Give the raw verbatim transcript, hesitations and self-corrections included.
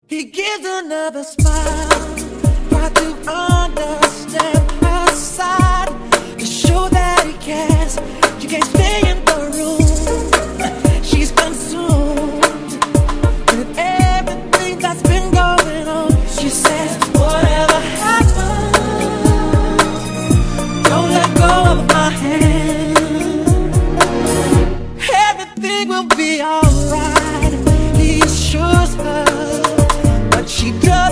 He gives another smile, try to understand her side, to show that he cares. She can't stay in the room, she's consumed with everything that's been going on. She says, whatever happens, don't let go of my hand. Everything will be alright, he assures her. She does.